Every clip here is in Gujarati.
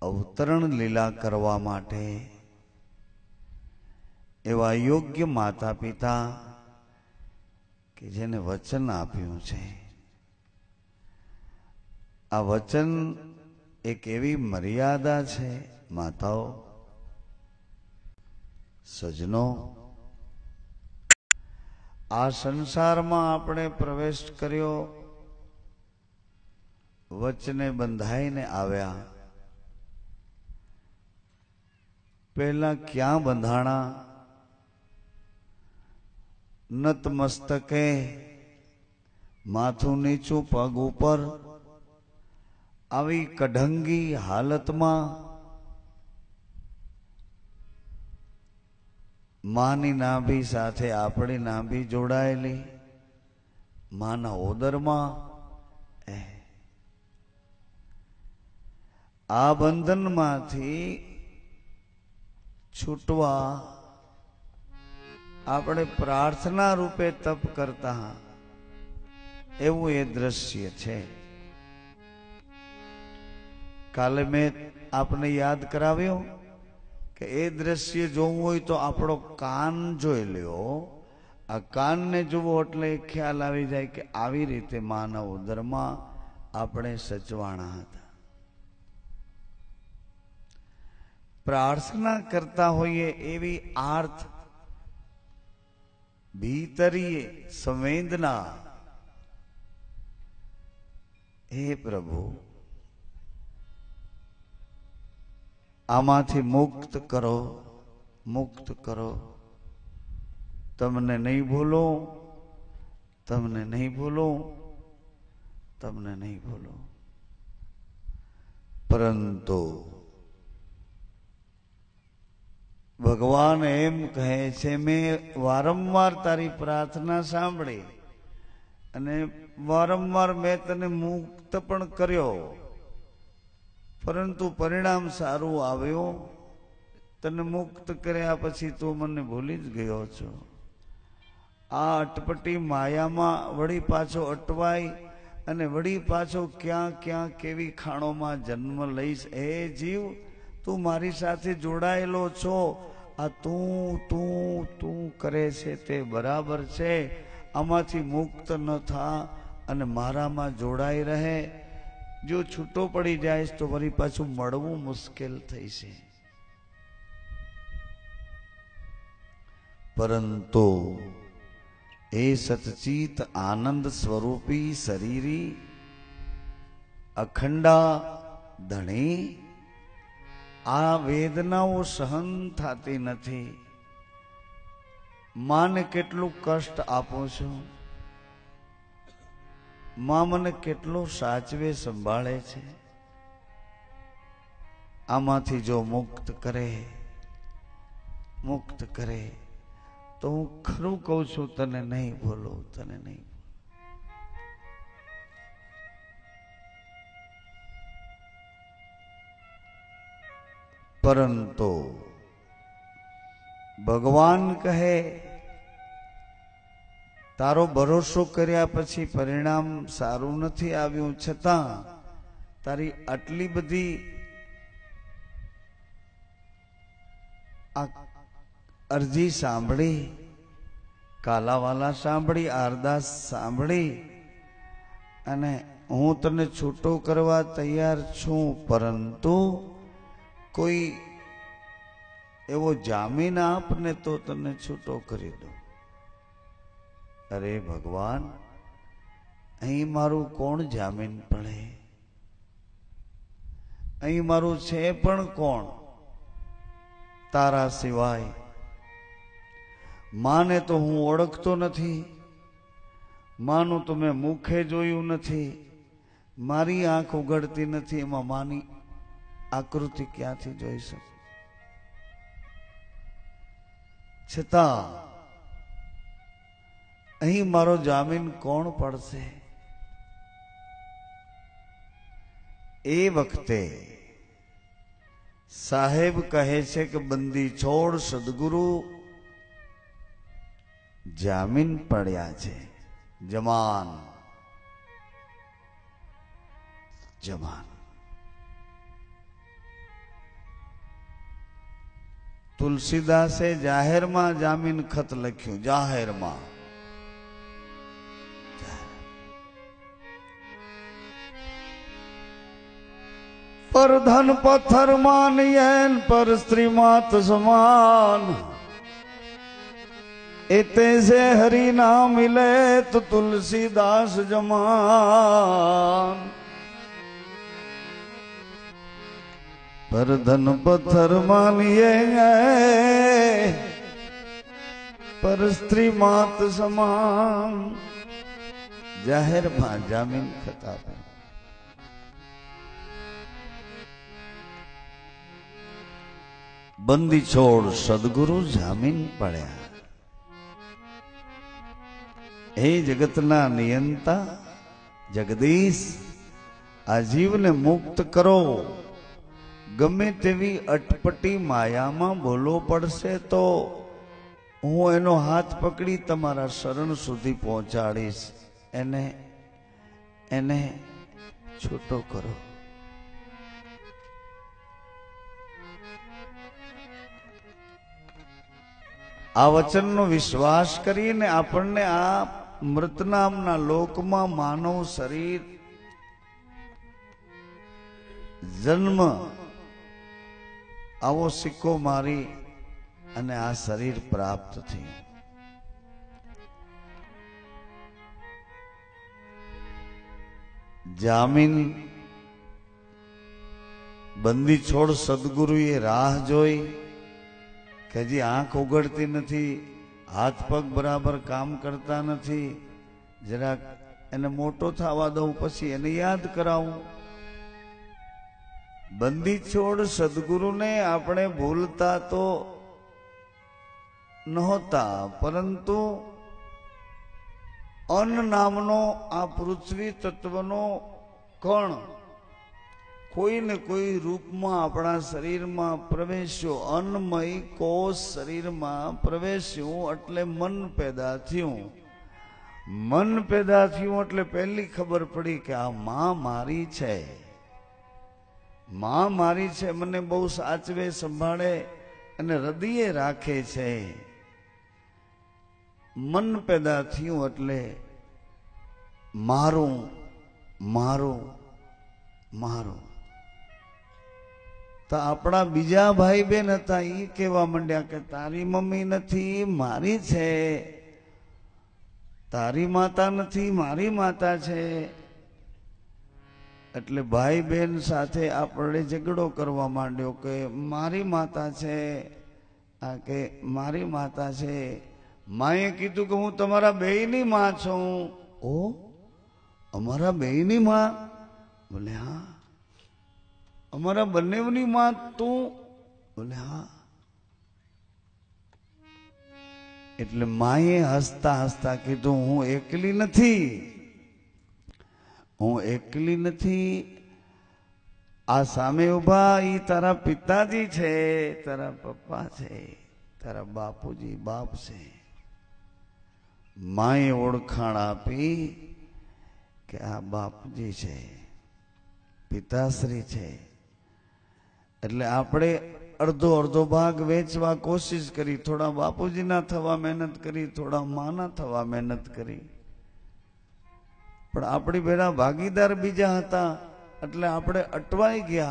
અવતરણ લીલા કરવા માટે એવા યોગ્ય માતા પિતા કે જેને વચન આપ્યું છે, આ વચન એક એવી મર્યાદા છે માતાઓ, સજનો, આ સંસારમાં આપણે પ્રવેશ કર્યો, વચને બંધાઈને આવ્યા, પહેલા ક્યાં બંધાણા? નતમસ્તકે, માથું નીચું પગ ઉપર, આવી કઢંગી હાલતમાં માની નાભી સાથે આપણી નાભી જોડાયેલી, માના ઓદરમાં, આ બંધનમાંથી છૂટવા આપણે પ્રાર્થના રૂપે તપ કરતા, એવું એ દ્રશ્ય છે. કાલે મેં આપને યાદ કરાવ્યો કે એ દ્રશ્ય જોવું હોય તો આપણો કાન જોઈ લ્યો. આ કાનને જોવો એટલે ખ્યાલ આવી જાય કે આવી રીતે માનવ ઉદરમાં આપણે સચવાણા હતા. પ્રાર્થના કરતા હોઈએ એવી આર્થ ભીતરીએ સંવેદના, હે પ્રભુ આમાંથી મુક્ત કરો, મુક્ત કરો, તમને નહીં ભૂલો, તમને નહીં ભૂલો, તમને નહીં ભૂલો. પરંતુ ભગવાન એમ કહે છે, મેં વારંવાર તારી પ્રાર્થના સાંભળી અને વારંવાર મેં તને મુક્ત પણ કર્યો, પરંતુ પરિણામ સારું આવ્યું. તને મુક્ત કર્યા પછી તું મને ભૂલી જ ગયો છો. આ અટપટી માયામાં વળી પાછો અટવાય અને વળી પાછો ક્યાં ક્યાં કેવી ખાણોમાં જન્મ લઈશ. હે જીવ, તું મારી સાથે જોડાયેલો છો. આ તું તું તું કરે છે તે બરાબર છે. આમાંથી મુક્ત ન થા અને મારામાં જોડાઈ રહે. જો છૂટો પડી જાય તો વળી પાછું મળવું મુશ્કેલ થઈ છે. પરંતુ એ સચિત આનંદ સ્વરૂપી શરીરી અખંડા ધણી આ વેદનાઓ સહન થતી નથી. માને કેટલું કષ્ટ આપો છો, માં મને કેટલો સાચવે સંભાળે છે. આમાંથી જો મુક્ત કરે, મુક્ત કરે તો હું ખરું કહું છું, તને નહીં ભૂલું, તને નહીં. પરંતુ ભગવાન કહે, તારો ભરોસો કર્યા પછી પરિણામ સારું નથી આવ્યું, છતાં તારી આટલી બધી અરજી સાંભળી, કાલાવાલા સાંભળી, અરદાસ સાંભળી અને હું તને છૂટો કરવા તૈયાર છું, પરંતુ કોઈ એવો જામીન આપને તો તને છૂટો કરી દો. અરે ભગવાન, અહીં મારું કોણ જામીન પડે? અહીં મારું છે પણ કોણ તારા સિવાય? માને તો હું ઓળખતો નથી, માનું તો મેં મુખે જોયું નથી, મારી આંખ ઉઘડતી નથી, એમાં માની આકૃતિ ક્યાંથી જોઈ શકું? છતાં અહીં મારો જામીન કોણ પડશે? એ વખતે સાહેબ કહે છે કે બંદી છોડ સદગુરુ જામીન પડ્યા છે. જમાન જમાન તુલસીદાસે જાહેરમાં જામીન ખત લખ્યું, જાહેરમાં. પર ધન પથ્થર માનીએ પર સ્ત્રી માત સમાન, એતે से हरि ना मिले तो तुलसीदास जमान. पर धन पत्थर मानिए पर स्त्री मात समान. जाहिर में जामीन खता बंदी छोड़ सदगुरु जामीन पड़या. हे जगतना नियंता जगदीश, आ जीव ने मुक्त करो. गमे तेवी अटपटी माया में बोलो पड़से तो हूँ एनो हाथ पकड़ी तमारा शरण सुधी पहोंचाड़ीश. एने एने छूटो करो. आ वचन नो विश्वास करीने आपने आ मृत नामना लोक में मानव शरीर जन्म आवो सिक्को मारी अने आ शरीर प्राप्त थी. जामीन बंदी छोड़ सदगुरुए राह जोई કે હજી આંખ ઉઘડતી નથી, હાથ પગ બરાબર કામ કરતા નથી, જરાક એને મોટો થવા દઉં પછી એને યાદ કરાવું. બંદી છોડ સદગુરુને આપણે ભૂલતા તો નહોતા, પરંતુ અન્ન નામનો આ પૃથ્વી તત્વનો કણ कोई ने कोई रूप में अपना शरीर में प्रवेश्यो. अन्नमय कोष शरीर में प्रवेश्यो એટલે मन पैदा थयुं. मन पैदा थयुं એટલે पहली खबर पड़ी कि आ मां मारी छे. मां मारी छे, मने बहु साचवे संभाळे अने हृदये राखे छे. मन पैदा थयुं એટલે मारू मारू मारू. तो अपना बीजा भाई बेन था ई केवा मंड्या के तारी मम्मी नथी मारी छे, तारी माता नथी मारी माता छे. એટલે भाई बेन साथे आपणे झगड़ो करवा मांड्यो के मारी माता छे, आ के मारी माता छे. माए कीधुं के हूँ तमारा बेयनी मां छुं. ओ अमारा बेयनी मां? बोले हाँ. अमरा बन्नेवनी मां तू? बोले हाँ. એટલે માએ હસતા હસતા કીધું હું એકલી નથી, હું એકલી નથી. આ સામે ઉભા ઈ તારા પિતાજી છે, તારા પપ્પા છે, તારા બાપુજી બાપ છે. માએ ઓળખાણ આપી કે આ બાપુજી છે, પિતાશ્રી છે. એટલે આપણે અડધો અડધો ભાગ વેચવા કોશિશ કરી. થોડા બાપુજીના થવા મહેનત કરી, થોડા માના થવા મહેનત કરી, પણ આપણી ભેળા ભાગીદાર બીજા હતા એટલે આપણે અટવાઈ ગયા.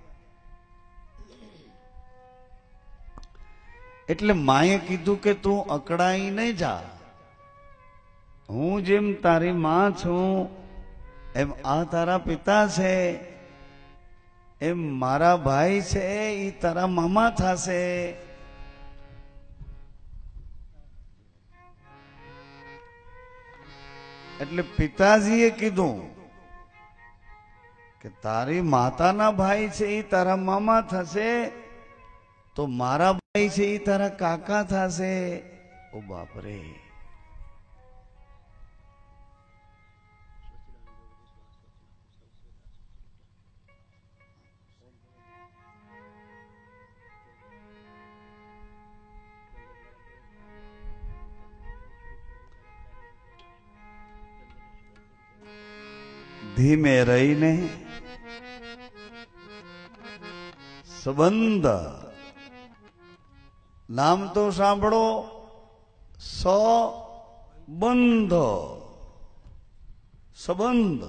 એટલે માએ કીધું કે તું અકળાઈ નહીં જા. હું જેમ તારી માં છું એમ આ તારા પિતા છે, એમ मारा भाई छे ई तारा मामा थासे. એટલે પિતાજીએ કીધું કે તારી માતાના ભાઈ છે એ તારા મામા થશે, તો મારા ભાઈ છે એ તારા કાકા થશે. ઓ બાપ રે. ધીમે રહીને સંબંધ નામ તો સાંભળો, સંબંધ, સંબંધ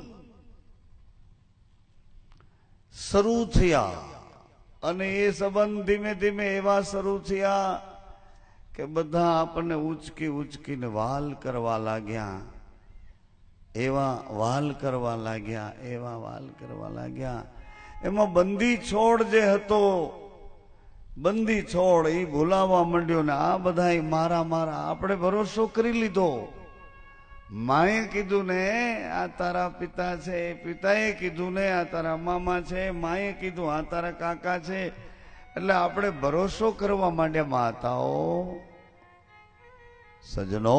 શરૂ થયા અને એ સંબંધ ધીમે ધીમે એવા શરૂ થયા કે બધા આપણને ઉચકી ઉચકીને વાલ કરવા લાગ્યા, એવા વાલ કરવા લાગ્યા, એવા વાલ કરવા લાગ્યા. એમાં બંદી છોડ જે હતો, બંદી છોડ એ ભૂલાવા માંડ્યો ને આ બધા મારા મારા. આપણે ભરોસો કરી લીધો. માએ કીધું ને આ તારા પિતા છે, પિતાએ કીધું ને આ તારા મામા છે, માએ કીધું આ તારા કાકા છે. એટલે આપણે ભરોસો કરવા માંડ્યા. માતાઓ સજનો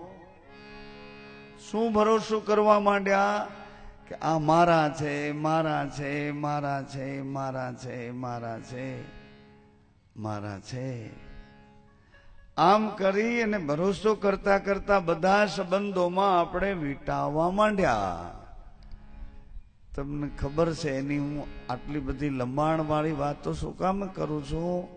શું ભરોસો કરવા માંડ્યા કે આ મારા છે, મારા છે, મારા છે, મારા છે, મારા છે, મારા છે. આમ કરી અને ભરોસો કરતા કરતા બધા સંબંધોમાં આપણે વીંટાવવા માંડ્યા. તમને ખબર છે એની હું આટલી બધી લંબાણ વાળી વાતો શું કામ કરું છું?